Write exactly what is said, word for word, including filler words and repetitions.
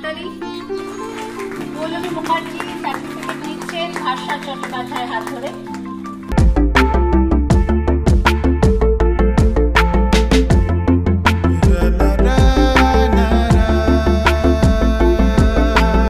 হাততালি। পৌলমী মুখার্জি সার্টিফিকেট নিচ্ছেন ভাস্কর চট্টোপাধ্যায়ের হাত ধরে।